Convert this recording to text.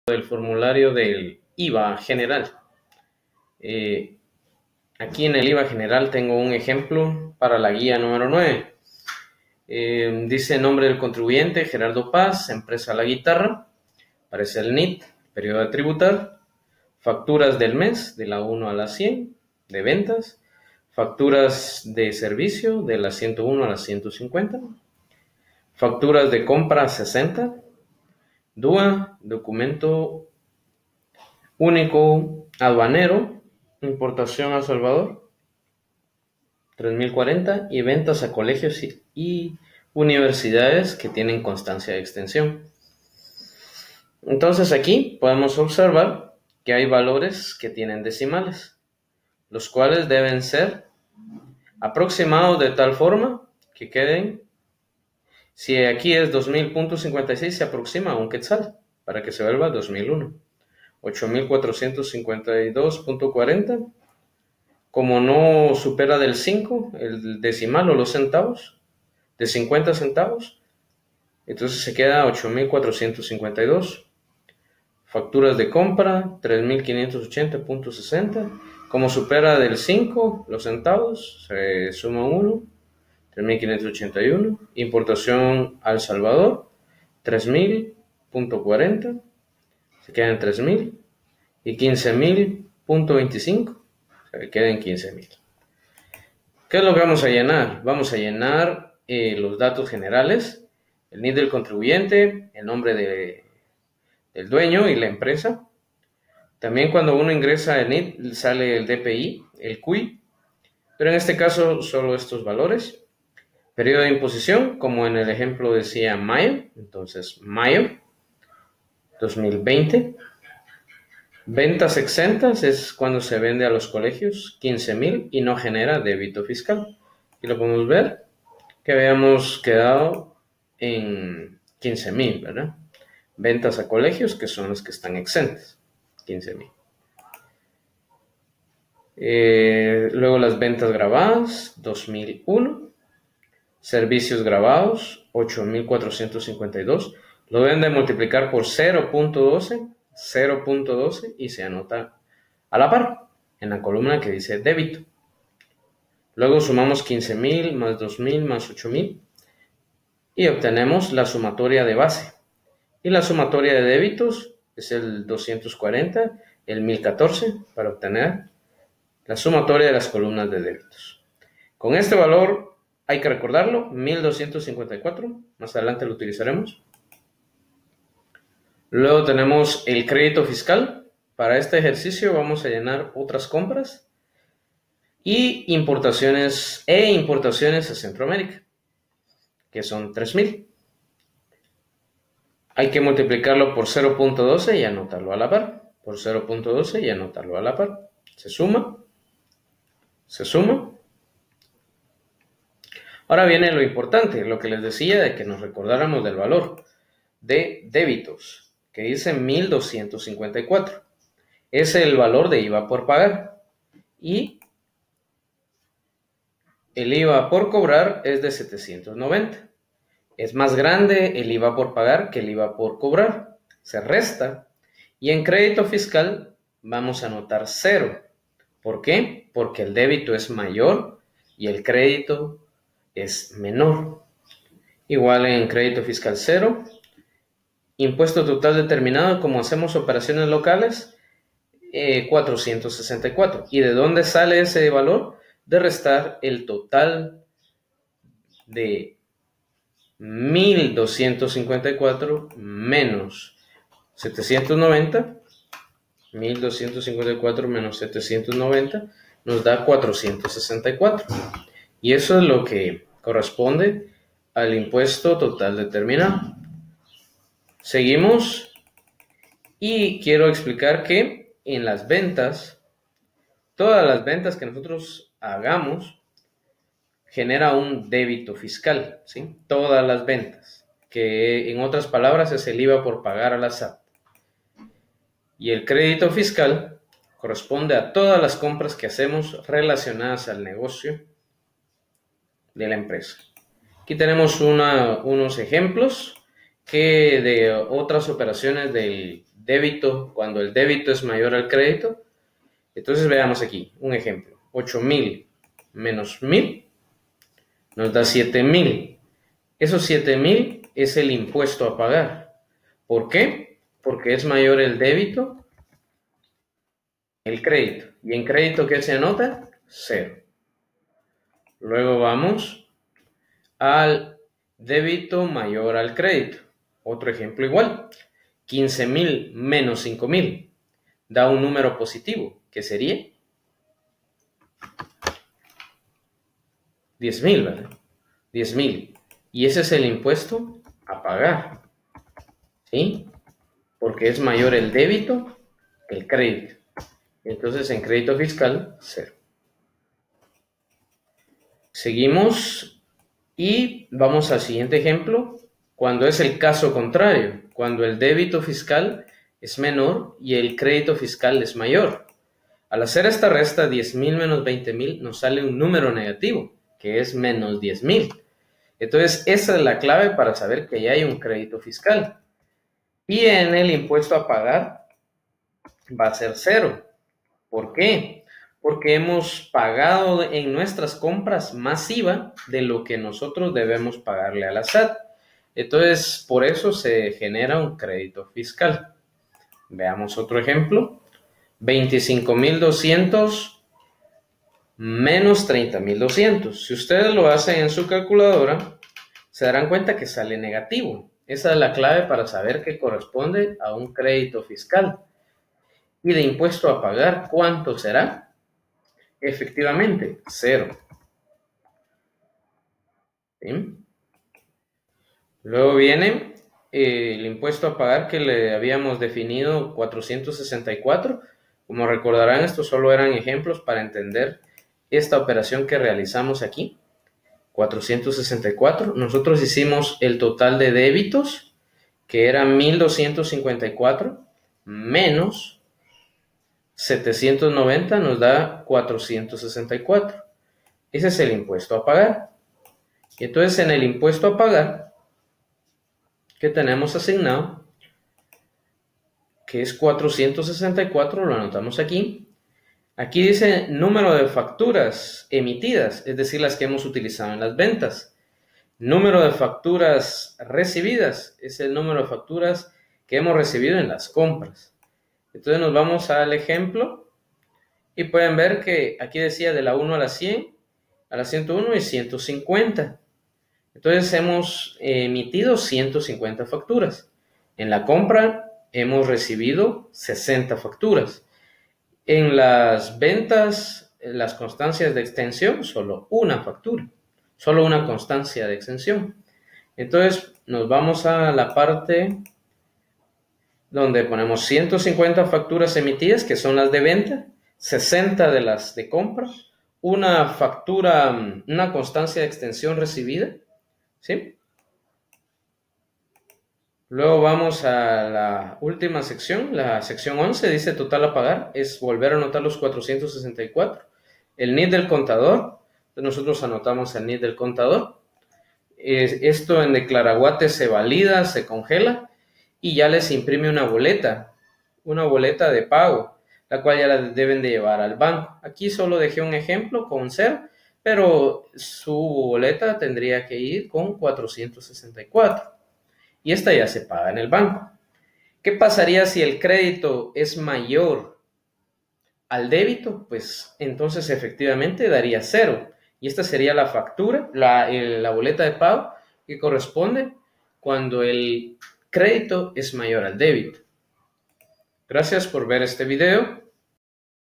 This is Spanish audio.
del formulario del IVA general. Aquí en el IVA general tengo un ejemplo para la guía número 9. Dice nombre del contribuyente, Gerardo Paz, empresa La Guitarra, aparece el NIT, periodo a tributar, facturas del mes de la 1 a la 100 de ventas, facturas de servicio de la 101 a la 150, facturas de compra 60, DUA, documento único aduanero, importación a El Salvador, 3040, y ventas a colegios y universidades que tienen constancia de extensión. Entonces aquí podemos observar que hay valores que tienen decimales, los cuales deben ser aproximados de tal forma que queden, si aquí es 2000.56, se aproxima a un quetzal para que se vuelva 2001. 8452.40, como no supera del 5, el decimal o los centavos, de 50 centavos, entonces se queda 8452. Facturas de compra 3580.60, como supera del 5 los centavos, se suma 1, 3581. Importación a El Salvador 3000.40, se quedan 3000, y 15.000.25, se quedan 15.000. ¿Qué es lo que vamos a llenar? Vamos a llenar los datos generales, el NID del contribuyente, el nombre del dueño y la empresa. También cuando uno ingresa el NID sale el DPI, el CUI, pero en este caso solo estos valores. Periodo de imposición, como en el ejemplo decía mayo, entonces mayo 2020. Ventas exentas es cuando se vende a los colegios, 15.000, y no genera débito fiscal. Y lo podemos ver, que habíamos quedado en 15.000, ¿verdad? Ventas a colegios, que son las que están exentas, 15.000. Luego las ventas grabadas, 2001. Servicios grabados, 8.452. Lo deben de multiplicar por 0.12 y se anota a la par en la columna que dice débito. Luego sumamos 15.000 más 2.000 más 8.000 y obtenemos la sumatoria de base. Y la sumatoria de débitos es el 240, el 1014, para obtener la sumatoria de las columnas de débitos. Con este valor hay que recordarlo, 1.254, más adelante lo utilizaremos. Luego tenemos el crédito fiscal. Para este ejercicio vamos a llenar otras compras y importaciones a Centroamérica, que son 3.000. Hay que multiplicarlo por 0.12 y anotarlo a la par. Por 0.12 y anotarlo a la par. Se suma. Ahora viene lo importante, lo que les decía de que nos recordáramos del valor de débitos, que dice 1.254. Es el valor de IVA por pagar. Y el IVA por cobrar es de 790. Es más grande el IVA por pagar que el IVA por cobrar. Se resta. Y en crédito fiscal vamos a anotar 0. ¿Por qué? Porque el débito es mayor y el crédito es menor. Igual en crédito fiscal 0. Impuesto total determinado, como hacemos operaciones locales, 464. ¿Y de dónde sale ese valor? De restar el total de 1.254 menos 790. 1.254 menos 790 nos da 464. Y eso es lo que corresponde al impuesto total determinado. Seguimos y quiero explicar que en las ventas, todas las ventas que nosotros hagamos genera un débito fiscal, ¿sí? Todas las ventas, que en otras palabras es el IVA por pagar a la SAT. Y el crédito fiscal corresponde a todas las compras que hacemos relacionadas al negocio de la empresa. Aquí tenemos unos ejemplos que de otras operaciones del débito, cuando el débito es mayor al crédito. Entonces veamos aquí un ejemplo. 8.000 menos 1.000 nos da 7.000. Esos 7.000 es el impuesto a pagar. ¿Por qué? Porque es mayor el débito el crédito. ¿Y en crédito qué se anota? 0. Luego vamos al débito mayor al crédito. Otro ejemplo igual. 15.000 menos 5.000 da un número positivo, que sería 10.000, ¿verdad? 10.000. Y ese es el impuesto a pagar. ¿Sí? Porque es mayor el débito que el crédito. Entonces en crédito fiscal, 0. Seguimos y vamos al siguiente ejemplo, cuando es el caso contrario, cuando el débito fiscal es menor y el crédito fiscal es mayor. Al hacer esta resta, 10.000 menos 20.000 nos sale un número negativo, que es menos 10.000. Entonces, esa es la clave para saber que ya hay un crédito fiscal. Y en el impuesto a pagar va a ser 0. ¿Por qué? Porque hemos pagado en nuestras compras más IVA de lo que nosotros debemos pagarle a la SAT. Entonces, por eso se genera un crédito fiscal. Veamos otro ejemplo. 25.200 menos 30.200. Si ustedes lo hacen en su calculadora, se darán cuenta que sale negativo. Esa es la clave para saber que corresponde a un crédito fiscal. Y de impuesto a pagar, ¿cuánto será? Efectivamente, 0. ¿Sí? Luego viene el impuesto a pagar que le habíamos definido 464. Como recordarán, estos solo eran ejemplos para entender esta operación que realizamos aquí. 464. Nosotros hicimos el total de débitos, que era 1.254, menos 790 nos da 464. Ese es el impuesto a pagar. Y entonces en el impuesto a pagar que tenemos asignado, que es 464, lo anotamos aquí. Aquí dice número de facturas emitidas, es decir, las que hemos utilizado en las ventas. Número de facturas recibidas es el número de facturas que hemos recibido en las compras. Entonces nos vamos al ejemplo y pueden ver que aquí decía de la 1 a la 100, a la 101 y 150. Entonces hemos emitido 150 facturas. En la compra hemos recibido 60 facturas. En las ventas, las constancias de extensión, solo una factura, solo una constancia de extensión. Entonces nos vamos a la parte donde ponemos 150 facturas emitidas, que son las de venta, 60 de las de compra, una factura, una constancia de extensión recibida, ¿sí? Luego vamos a la última sección, la sección 11, dice total a pagar, es volver a anotar los 464. El NID del contador, nosotros anotamos el NID del contador. Esto en Declaraguate se valida, se congela y ya les imprime una boleta de pago, la cual ya la deben de llevar al banco. Aquí solo dejé un ejemplo con 0, pero su boleta tendría que ir con 464. Y esta ya se paga en el banco. ¿Qué pasaría si el crédito es mayor al débito? Pues entonces efectivamente daría 0. Y esta sería la factura, la boleta de pago que corresponde cuando el crédito es mayor al débito. Gracias por ver este video.